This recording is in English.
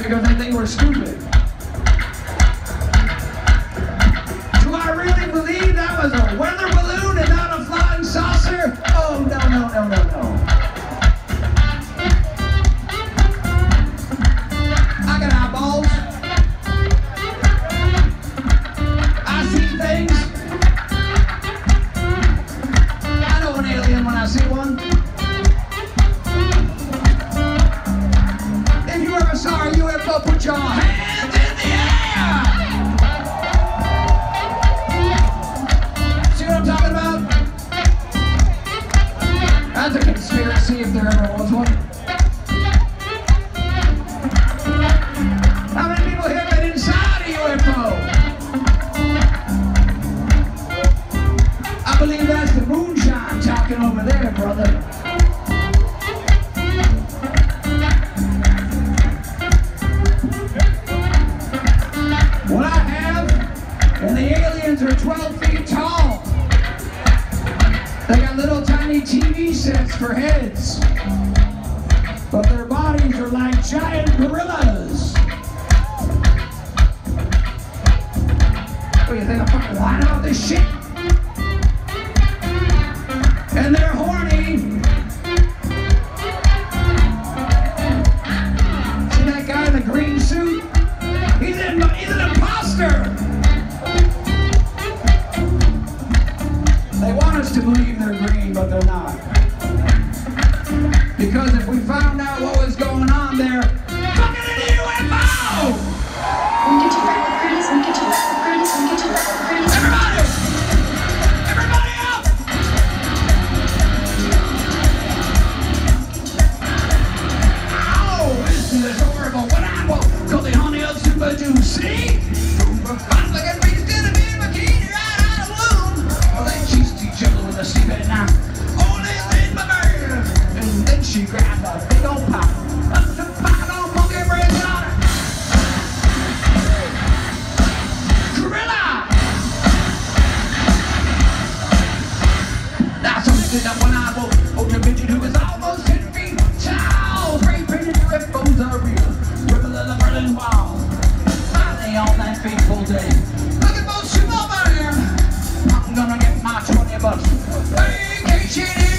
because they think we're stupid. Do I really believe that was a weather balloon and not a flying saucer? Oh, no, no, no, no, no. I got eyeballs. I see things. I know an alien when I see one. If you ever saw a UFO, put your hands in the air! See what I'm talking about? That's a conspiracy if there ever was one. How many people have been inside a UFO? I believe that's the moonshine talking over there, brother. What I have, and the aliens are 12 feet tall. They got little tiny TV sets for heads, but their bodies are like giant gorillas. What do you think I'm fucking lying about this shit? And they're horny. See that guy in the green suit? He's an imposter. They want us to believe they're green, but they're not. Because if we found out what was going on there, fucking in a UFO! Everybody! Everybody up! Ow! This is horrible. What I will call the honey of Super Juicy. Fine looking beast in a big bikini right out of bloom. Well, they kissed each other with a seabed knife. Only in my bird. And then she grabbed a big old pop. Up to fine old monkey brains on her. Gorilla! That's something that when I will old midget who is almost 10 feet tall. Spray painted UFOs are real. Ripple of the Berlin Wall. Finally on that fateful day. Looking for Superman. I'm gonna get my $20. Vacation